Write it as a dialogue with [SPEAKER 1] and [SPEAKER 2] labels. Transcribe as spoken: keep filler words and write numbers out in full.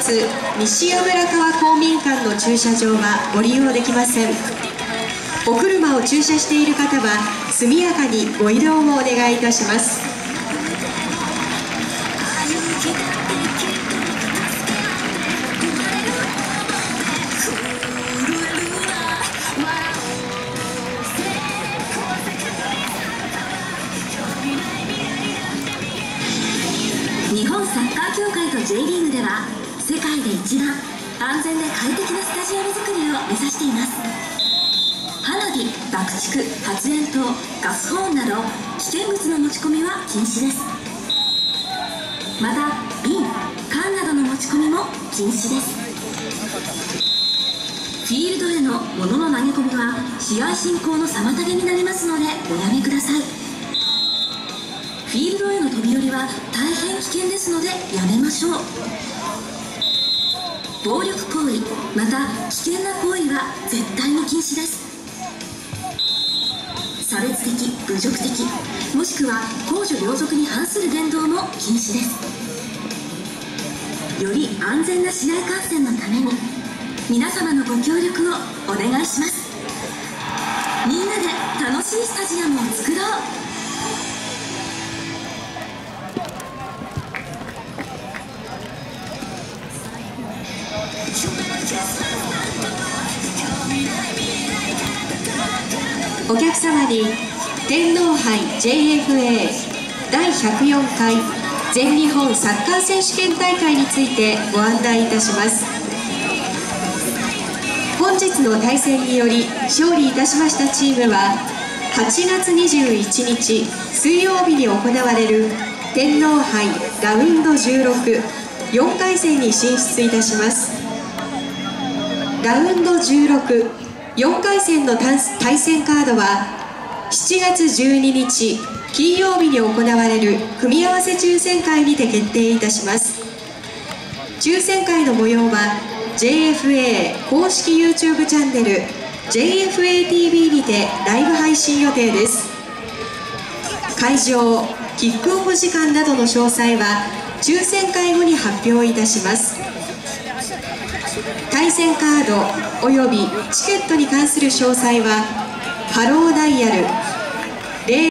[SPEAKER 1] ス西矢村川公民館の駐車場はご利用できません。お車を駐車している方は速やかにご移動をお願いいたします。
[SPEAKER 2] 日本サッカー協会と J リーグでは世界で一番安全で快適なスタジアム作りを目指しています。花火、爆竹、発煙筒、ガスホーンなど危険物の持ち込みは禁止です。また瓶、缶などの持ち込みも禁止です。フィールドへの物の投げ込みは試合進行の妨げになりますのでおやめください。フィールドへの飛び降りは大変危険ですのでやめましょう。暴力行為また危険な行為は絶対に禁止です。差別的、侮辱的もしくは公序良俗に反する言動も禁止です。より安全な試合観戦のために皆様のご協力をお願いします。みんなで楽しいスタジアムを作ろう。
[SPEAKER 1] お客様に天皇杯 ジェイエフエー だいひゃくよんかい全日本サッカー選手権大会についてご案内いたします。本日の対戦により勝利いたしましたチームははちがつにじゅういちにち水曜日に行われる天皇杯ラウンドじゅうろくよんかい戦に進出いたします。ラウンドじゅうろくよんかい戦の対戦カードはしちがつじゅうににち金曜日に行われる組み合わせ抽選会にて決定いたします。抽選会の模様は ジェイエフエー 公式 YouTube チャンネル ジェイエフエーティーブイ にてライブ配信予定です。会場、キックオフ時間などの詳細は抽選会後に発表いたします。対戦カードおよびチケットに関する詳細はハローダイヤル